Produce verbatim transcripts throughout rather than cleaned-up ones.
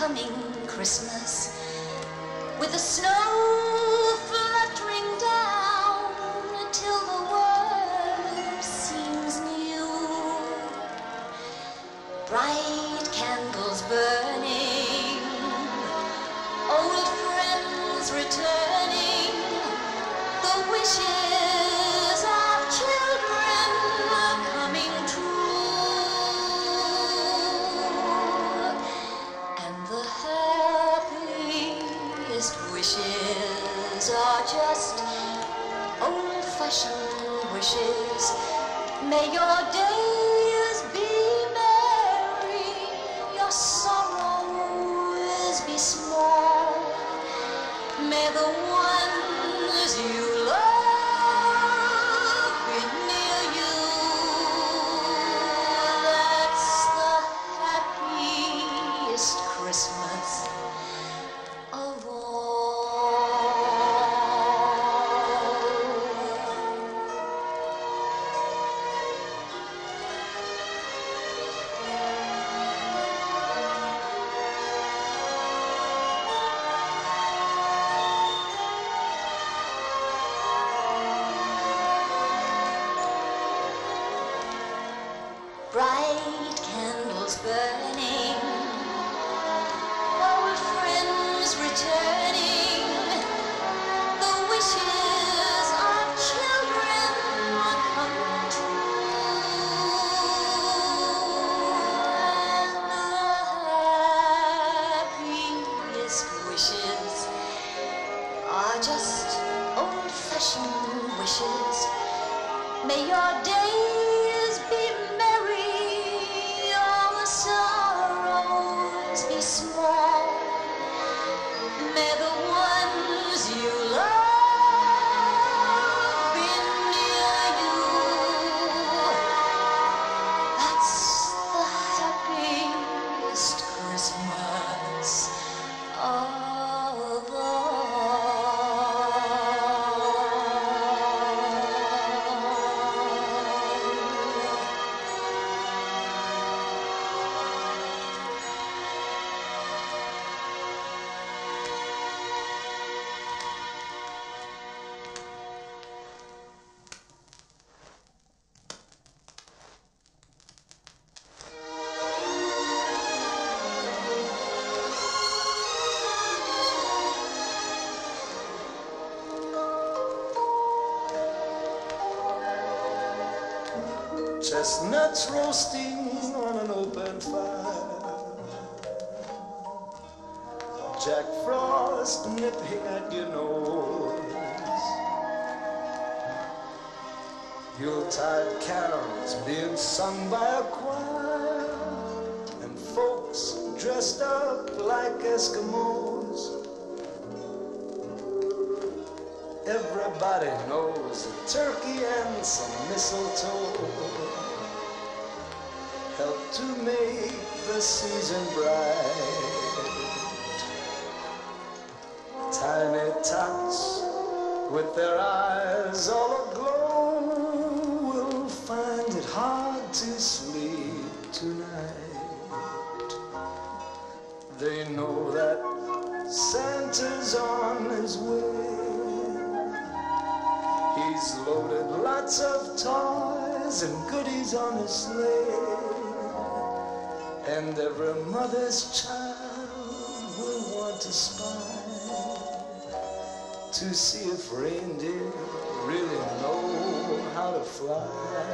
coming Christmas, with the snow fluttering down till the world seems new. Bright candles burning, old friends returning, the wishes of children are coming true, and the happiest wishes are just old-fashioned wishes. May your days be merry, your sorrows be small. May the ones you love be near you. That's the happiest Christmas of all. Bright candles burning, old friends returning, the wishes of children are coming true, and the happiest wishes are just old-fashioned wishes. May your days be merry, your sorrows be small. May the ones you love be near you. That's the happiest Christmas of all. Chestnuts roasting on an open fire, Jack Frost nipping at your nose, Yuletide carols being sung by a choir, and folks dressed up like Eskimos. Everybody knows a turkey and some mistletoe help to make the season bright. Tiny tots with their eyes all aglow will find it hard to sleep tonight. They know that Santa's on his way. He's loaded lots of toys and goodies on his sleigh, and every mother's child will want to spy to see if reindeer really know how to fly.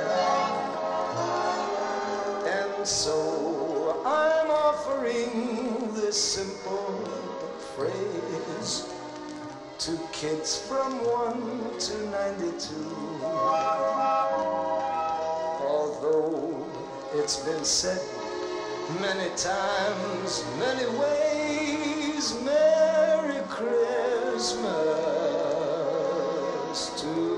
And so I'm offering this simple phrase to kids from one to ninety-two. Although it's been said many times, many ways, Merry Christmas to you.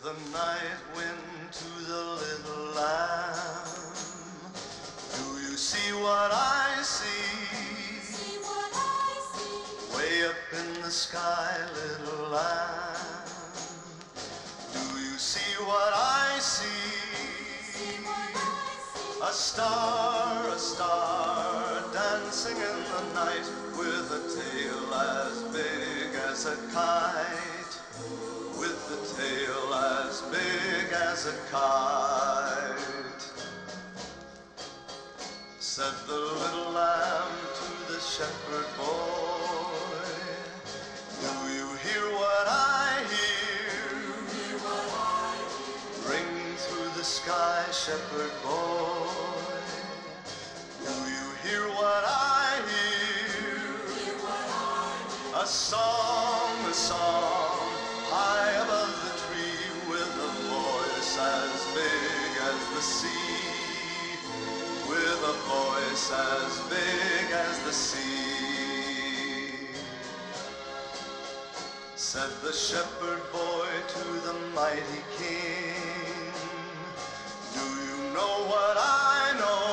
the night wind to the little lamb. Do you see what I see? See what I see. Way up in the sky, little lamb. Do you see what I see? See what I see. A star, a star, dancing in the night with a tail as big as a kite. With the tail as big as a kite. Said the little lamb to the shepherd boy, do you hear what I hear? Hear what I hear. Ring through the sky, shepherd boy. Do you hear what I hear? Hear what I hear. A song, a song, high above the tree, with a voice as big as the sea. With a voice as big as the sea. Said the shepherd boy to the mighty king, do you know what I know?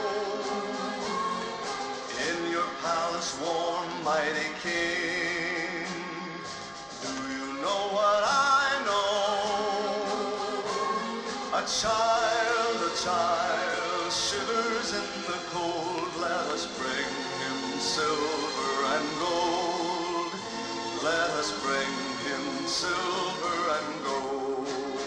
In your palace warm, mighty king, do you know what I know? A child, a child shivers in the cold. Let us bring him silver and gold. Let us bring him silver and gold.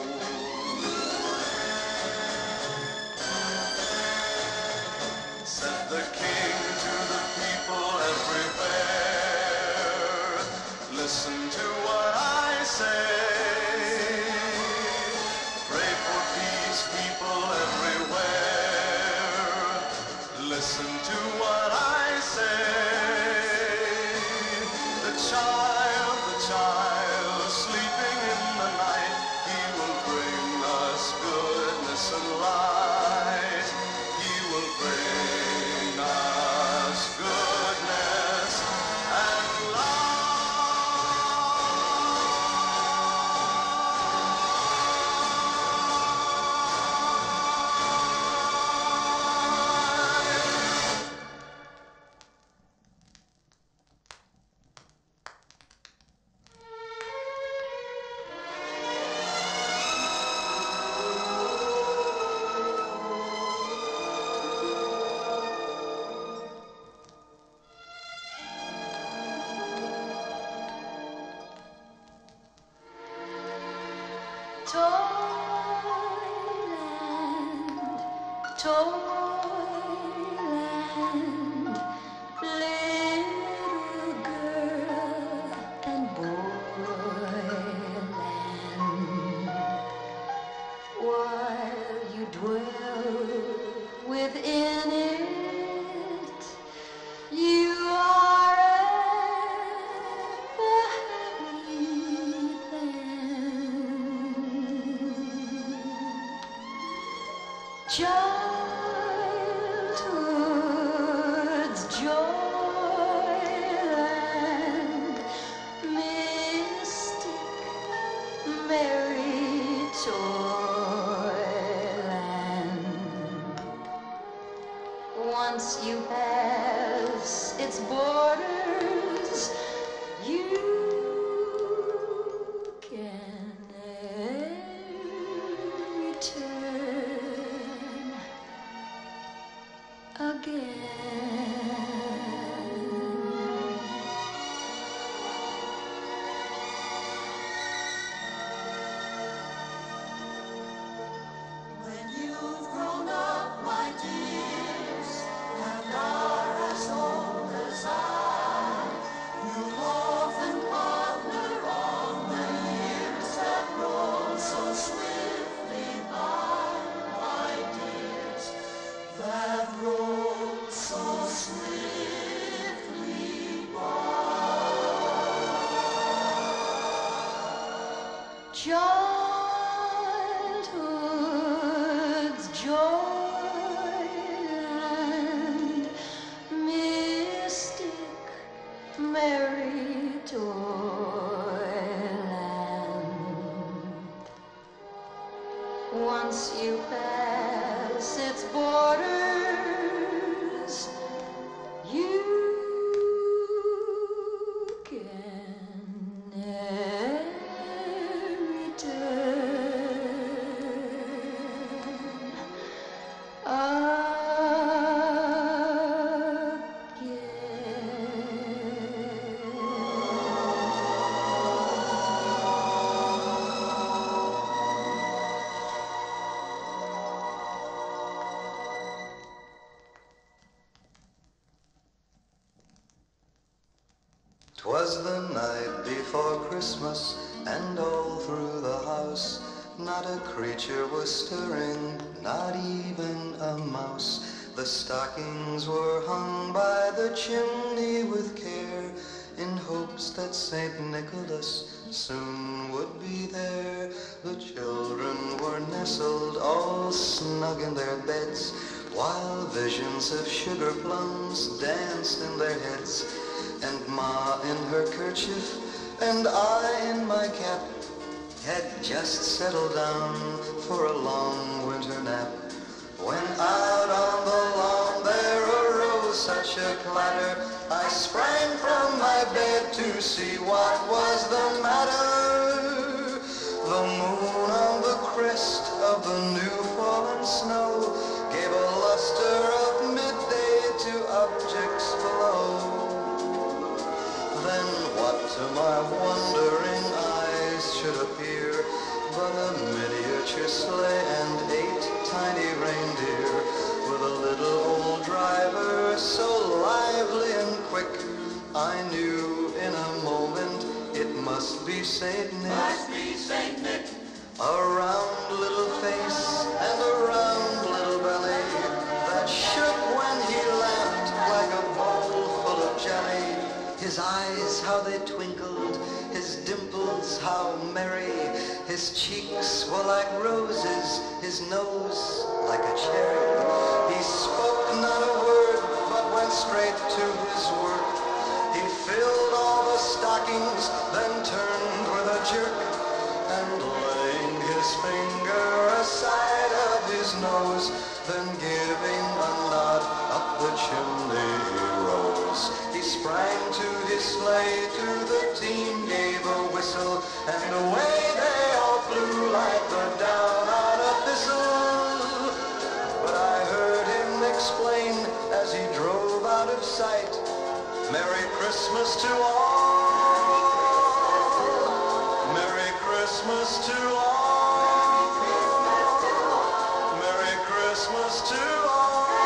Said the king to the people everywhere, listen to what I say. Pray for peace, people everywhere. Listen to what I say. The child, the child, sleeping in the night, he will bring us goodness and light. He will bring us goodness and Toyland, Toyland, little girl and boyland. While you dwell within it, you are ever happy then. Childhood's joyland, mystic, merry toyland. Once you pass its borders, you can never return again. When you've grown up, my dears, and are as old as I, you'll often ponder on the years that roll so swiftly by, my dears, that roll so swiftly by. Childhood's joyland, mystic, merry toyland. Once you pass its borders, you can never return Twas the night before Christmas, and all through the house not a creature was stirring, not even a mouse. The stockings were hung by the chimney with care, in hopes that Saint Nicholas soon would be there. The children were nestled all snug in their beds, while visions of sugar plums danced in their heads. And Ma in her kerchief, and I in my cap, had just settled down for a long winter nap, when out on the lawn there arose such a clatter, I sprang from my bed to see what was the matter. The moon on the crest of the new fallen snow gave a luster of midday to objects below. Then what to my wondering eyes should appear but a miniature sleigh and eight tiny reindeer, with a little old driver so lively and quick, I knew in a moment it must be Saint Nick. Must be Saint Nick. A round little face and a round little belly that shook when he laughed like a bowl full of jelly. His eyes, how they twinkled, his dimples, how merry. His cheeks were like roses, his nose like a cherry. He spoke not a word, but went straight to his work. He filled all the stockings, then turned with a jerk, and laying his finger aside of his nose, then giving a nod up the chimney he rose. He sprang to his sleigh, to the team gave a whistle, and away they all flew like the down on a thistle. But I heard him explain as he drove out of sight, Merry Christmas to all, Merry Christmas to all, Merry Christmas to all.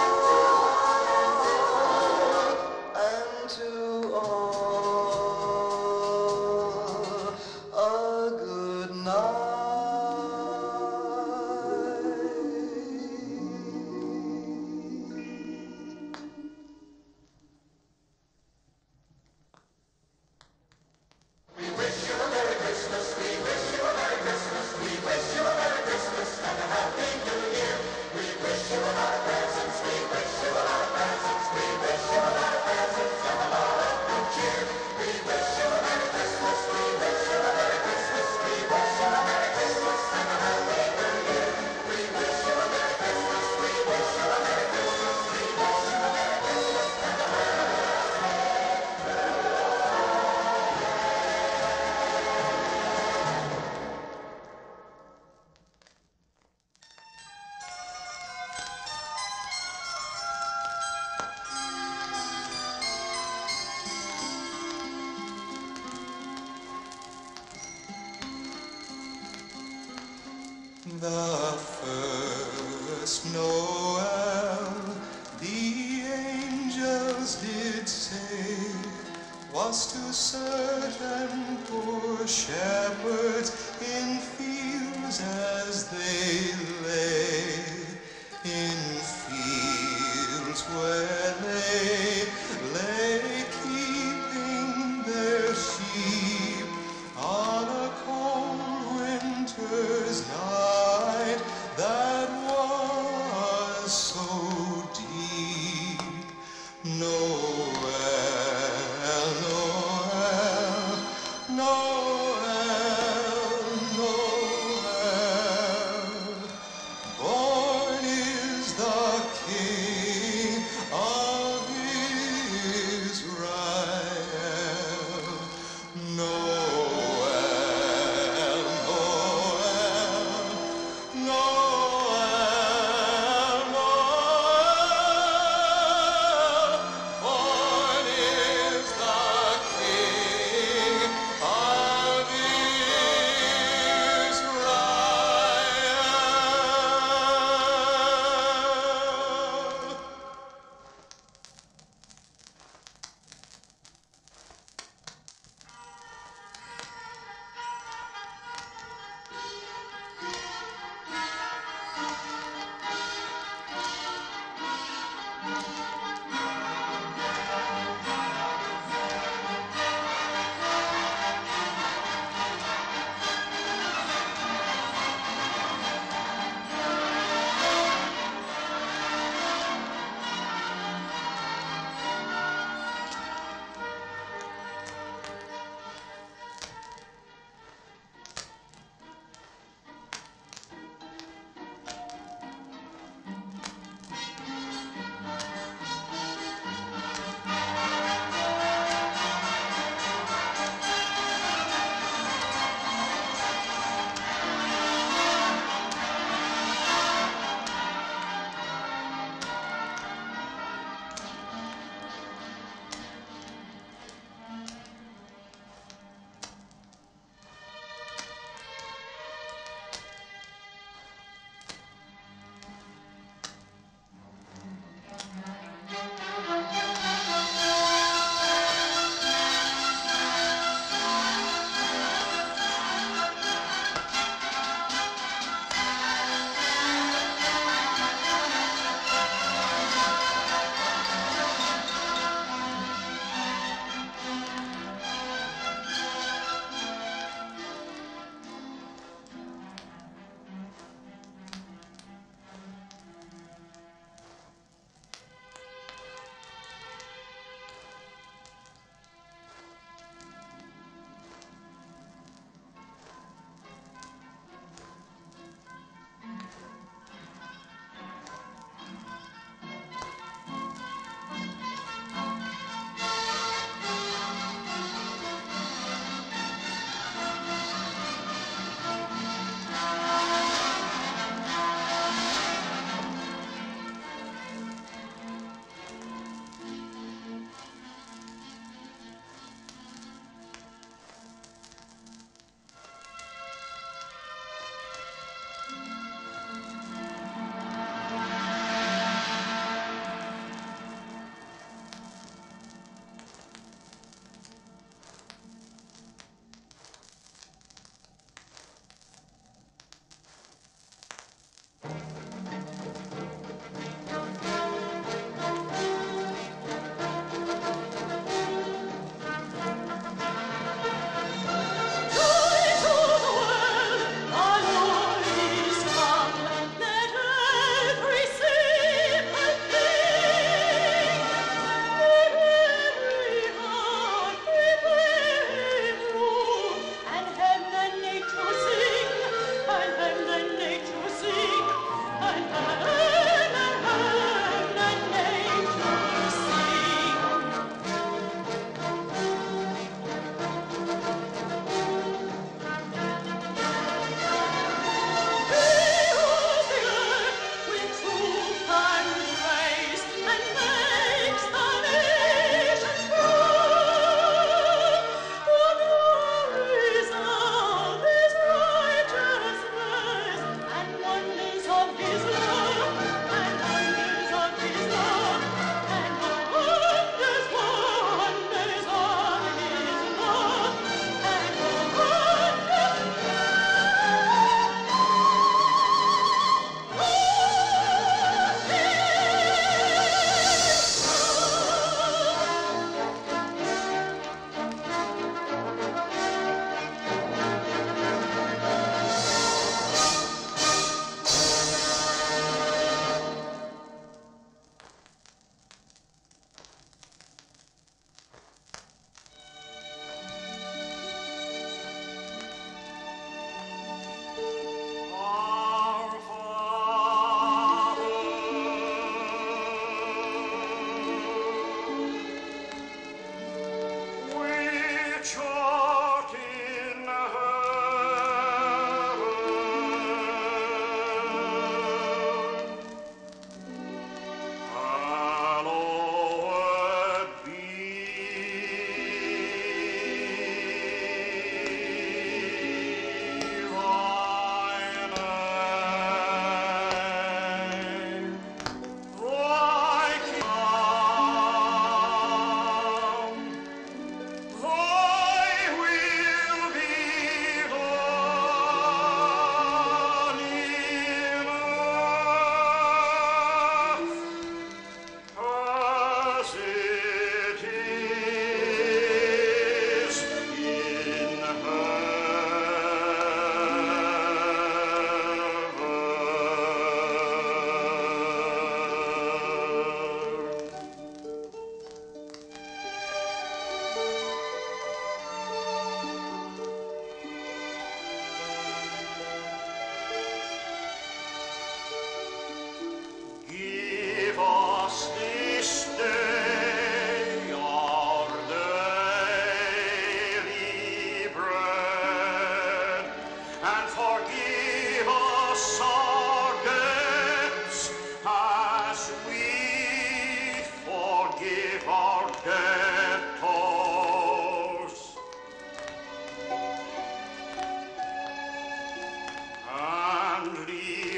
The first Noel, the angels did say, was to certain poor shepherds in fields as they lay, in fields where they lay keeping their sheep on a cold winter's night that was so deep. Noel, Noel, Noel, Noel.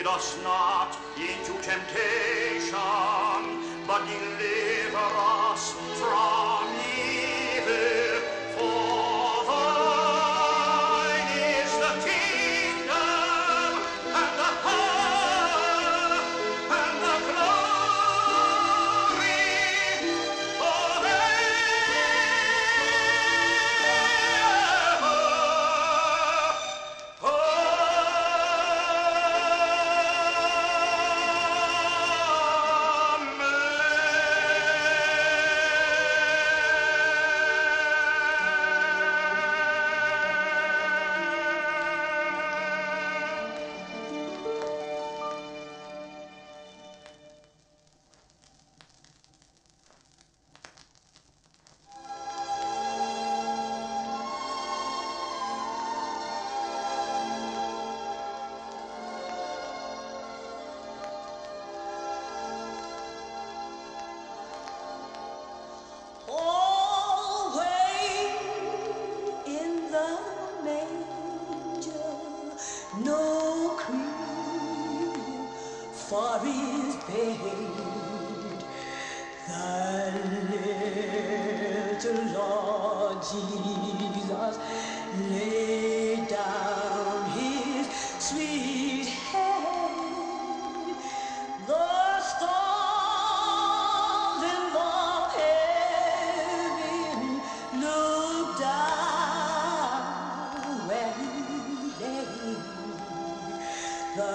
us not into temptation, but deliver us from evil. For thine is the kingdom, and the power, and the glory forever. No cream for his pain. The little Lord Jesus laid down his sweet head. The stars in the heaven looked down where he lay. The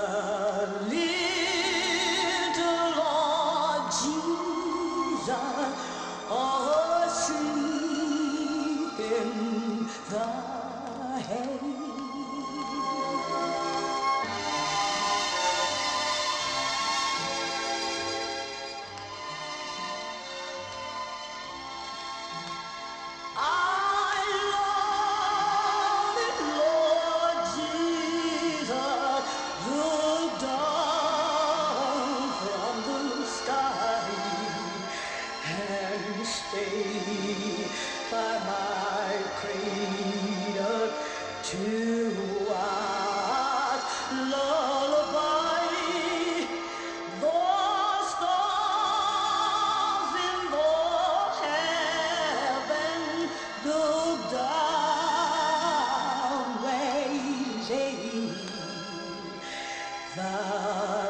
little Lord Jesus asleep in the hay. Stay by my cradle to watch lullaby. The stars in the heaven look down where he lay. The